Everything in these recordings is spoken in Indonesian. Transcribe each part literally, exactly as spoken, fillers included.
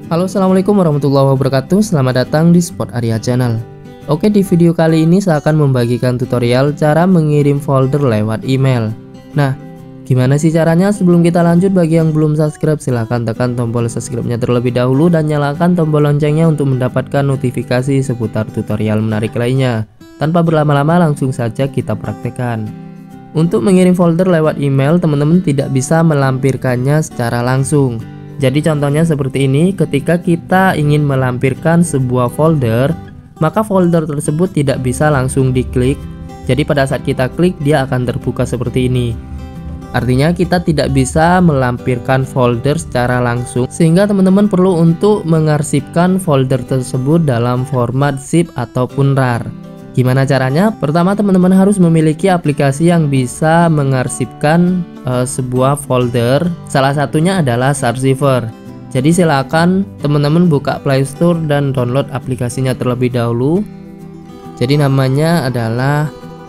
Halo, assalamualaikum warahmatullahi wabarakatuh. Selamat datang di Sport Arya Channel. Oke, di video kali ini saya akan membagikan tutorial cara mengirim folder lewat email. Nah, gimana sih caranya? Sebelum kita lanjut, bagi yang belum subscribe silahkan tekan tombol subscribe-nya terlebih dahulu dan nyalakan tombol loncengnya untuk mendapatkan notifikasi seputar tutorial menarik lainnya. Tanpa berlama-lama, langsung saja kita praktekkan. Untuk mengirim folder lewat email, teman-teman tidak bisa melampirkannya secara langsung. Jadi contohnya seperti ini, ketika kita ingin melampirkan sebuah folder, maka folder tersebut tidak bisa langsung diklik. Jadi pada saat kita klik, dia akan terbuka seperti ini. Artinya kita tidak bisa melampirkan folder secara langsung, sehingga teman-teman perlu untuk mengarsipkan folder tersebut dalam format zip ataupun rar. Gimana caranya? Pertama, teman-teman harus memiliki aplikasi yang bisa mengarsipkan e, sebuah folder. Salah satunya adalah Zarziver. Jadi silakan teman-teman buka Play Store dan download aplikasinya terlebih dahulu. Jadi namanya adalah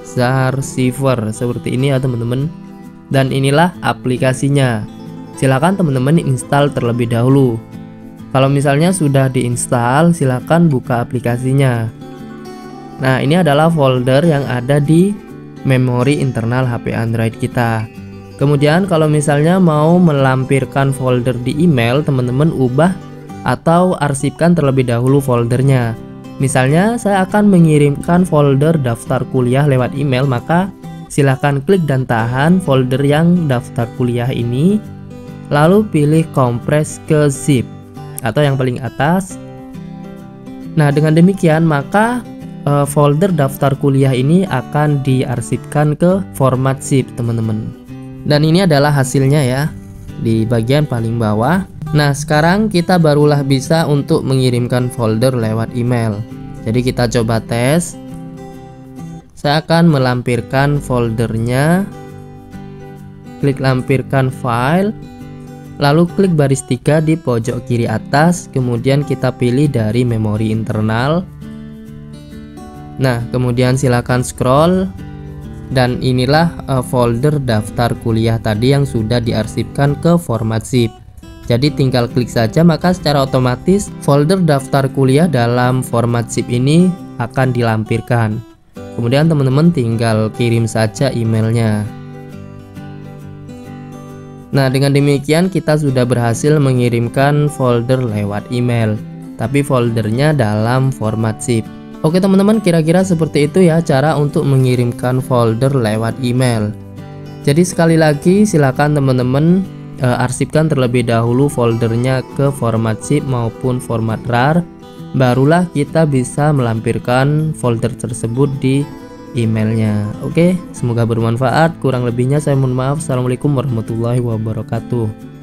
Zarziver seperti ini ya teman-teman. Dan inilah aplikasinya. Silakan teman-teman install terlebih dahulu. Kalau misalnya sudah diinstal, silakan buka aplikasinya. Nah, ini adalah folder yang ada di memori internal H P Android kita. Kemudian kalau misalnya mau melampirkan folder di email, teman-teman ubah atau arsipkan terlebih dahulu foldernya. Misalnya saya akan mengirimkan folder daftar kuliah lewat email, maka silahkan klik dan tahan folder yang daftar kuliah ini, lalu pilih kompres ke zip atau yang paling atas. Nah, dengan demikian maka folder daftar kuliah ini akan diarsipkan ke format zip teman-teman. Dan ini adalah hasilnya ya, di bagian paling bawah. Nah, sekarang kita barulah bisa untuk mengirimkan folder lewat email. Jadi kita coba tes. Saya akan melampirkan foldernya. Klik lampirkan file, lalu klik baris tiga di pojok kiri atas, kemudian kita pilih dari memori internal. Nah, kemudian silakan scroll, dan inilah uh, folder daftar kuliah tadi yang sudah diarsipkan ke format zip. Jadi tinggal klik saja, maka secara otomatis folder daftar kuliah dalam format zip ini akan dilampirkan. Kemudian teman-teman tinggal kirim saja emailnya. Nah, dengan demikian kita sudah berhasil mengirimkan folder lewat email, tapi foldernya dalam format zip. Oke teman-teman, kira-kira seperti itu ya cara untuk mengirimkan folder lewat email. Jadi sekali lagi silakan teman-teman e, arsipkan terlebih dahulu foldernya ke format zip maupun format rar. Barulah kita bisa melampirkan folder tersebut di emailnya. Oke, semoga bermanfaat. Kurang lebihnya saya mohon maaf. Assalamualaikum warahmatullahi wabarakatuh.